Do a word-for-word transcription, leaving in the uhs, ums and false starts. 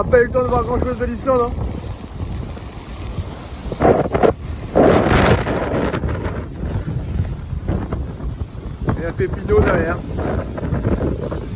n'a pas eu le temps de voir grand chose de l'Islande. Hein. Et un pépino derrière.